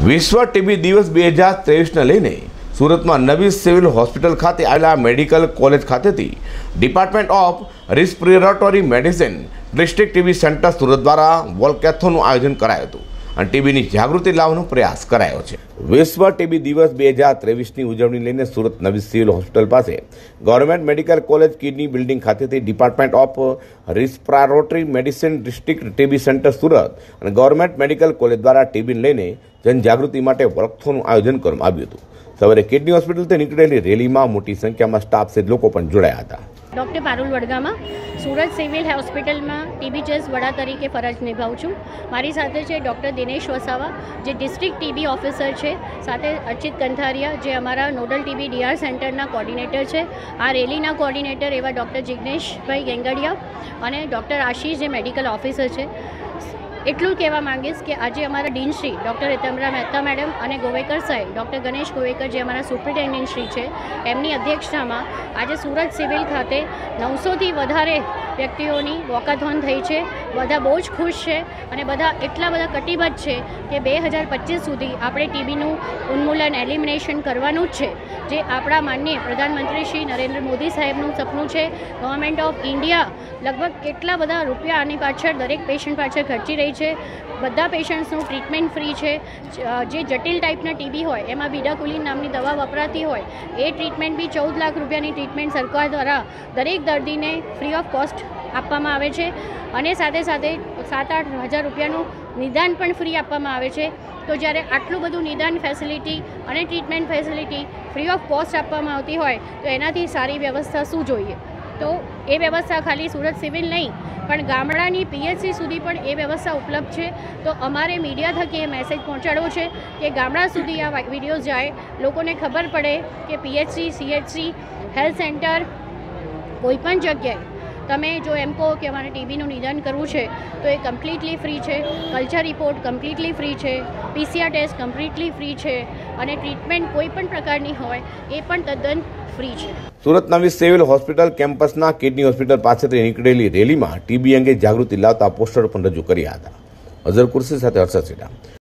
વિશ્વ ટીબી દિવસ 2023ને લઈને સુરતમાં નવી સિવિલ હોસ્પિટલ ખાતે આવેલા મેડિકલ કોલેજ ખાતેથી department of respiratory medicine district TB centre Surat દ્વારા વોલ્કેથોનનું આયોજન કરાયું હતું અને ટીબીની જાગૃતિ લાવવાનો પ્રયાસ કરાયો છે। વિશ્વ ટીબી દિવસ 2023ની ઉજવણી લઈને સુરત નવી સિવિલ હોસ્પિટલ પાસે government medical college kidney building ખાતેથી department of respiratory medicine district TB centre Surat અને ગવર્મેન્ટ મેડિકલ કોલેજ દ્વારા ટીબીને લઈને જનજાગૃતિ માટે વોલ્કેથોનનું આયોજન કરવામાં આવ્યું હતું। સવારે કિડની હોસ્પિટલથી નીકળેલી રેલીમાં મોટી સંખ્યામાં સ્ટાફ સહિત લોકો પણ જોડાયા હતા। ડૉક્ટર પારુલ વડગામાં સુરત સિવિલ હોસ્પિટલમાં ટીબી ચેસ વડા તરીકે ફરજ નિભાવું છું। મારી સાથે છે ડૉક્ટર દિનેશ વસાવા જે ડિસ્ટ્રિક્ટ ટીબી ઓફિસર છે, સાથે અચિત કંથારિયા જે અમારા નોડલ ટીબી ડીઆર સેન્ટરના કોર્ડિનેટર છે। આ રેલીના કોર્ડિનેટર એવા ડૉક્ટર જિગ્નેશભાઈ ગેંગડિયા અને ડૉક્ટર આશીષ જે મેડિકલ ઓફિસર છે। એટલું કહેવા માંગીશ કે આજે અમારા dean Shri doctor Hitendra Mehta madam અને ગોવેકર સાહેબ ડૉક્ટર ગણેશ ગોવેકર જે અમારા સુપ્રિન્ટેન્ડન્ટ શ્રી છે એમની અધ્યક્ષતામાં આજે સુરત સિવિલ ખાતે 900થી વધારે વ્યક્તિઓની વોકાથોન થઈ છે। બધા બહુ જ ખુશ છે અને બધા એટલા બધા કટિબદ્ધ છે કે 2025 સુધી આપણે ટીબીનું ઉન્મૂલન એલિમિનેશન કરવાનું જ છે, જે આપણા માનનીય પ્રધાનમંત્રી શ્રી નરેન્દ્ર મોદી સાહેબનું સપનું છે। ગવર્મેન્ટ ઓફ ઇન્ડિયા લગભગ કેટલા બધા રૂપિયા આની પાછળ દરેક પેશન્ટ પાછળ ખર્ચી રહી છે। બધા પેશન્ટ્સનું ટ્રીટમેન્ટ ફ્રી છે। જે જટિલ ટાઈપના ટીબી હોય એમાં વિડાકુલિન નામની દવા વપરાતી હોય એ ટ્રીટમેન્ટ બી 14 લાખ રૂપિયાની ટ્રીટમેન્ટ સરકાર દ્વારા દરેક દર્દીને ફ્રી ઓફ કોસ્ટ આપવામાં આવે છે અને સાથે સાથે 7-8 હજાર રૂપિયાનું નિદાન પણ ફ્રી આપવામાં આવે છે। તો જ્યારે આટલું બધું નિદાન ફેસિલિટી અને treatment facility free of cost આપવામાં આવતી હોય તો એનાથી સારી વ્યવસ્થા શું જોઈએ। તો એ વ્યવસ્થા ખાલી સુરત સિવિલ નહીં પણ ગામડાની પીએચસી સુધી પણ એ વ્યવસ્થા ઉપલબ્ધ છે। તો અમારે મીડિયા થકી એ મેસેજ પહોંચાડવો છે કે ગામડા સુધી આ વિડીયોઝ જાય, લોકોને ખબર પડે કે પીએચસી, સીએચસી, હેલ્થ સેન્ટર કોઈપણ જગ્યાએ તમે જો એમ કહો કે અમારે ટીબીનું નિદાન કરવું છે તો એ કમ્પ્લીટલી ફ્રી છે। કલ્ચર રિપોર્ટ કમ્પ્લીટલી ફ્રી છે, પીસીઆર ટેસ્ટ કમ્પ્લીટલી ફ્રી છે અને ટ્રીટમેન્ટ કોઈ પણ પ્રકારની હોય એ પણ તદ્દન ફ્રી છે। સુરત નવી સિવિલ હોસ્પિટલ કેમ્પસના કિડની હોસ્પિટલ પાસેથી નીકળેલી રેલીમાં ટીબી અંગે જાગૃતિ લાવતા પોસ્ટર પણ રજૂ કર્યા હતા। અઝર કુર્સી સાથે હર્ષદ સેઠા।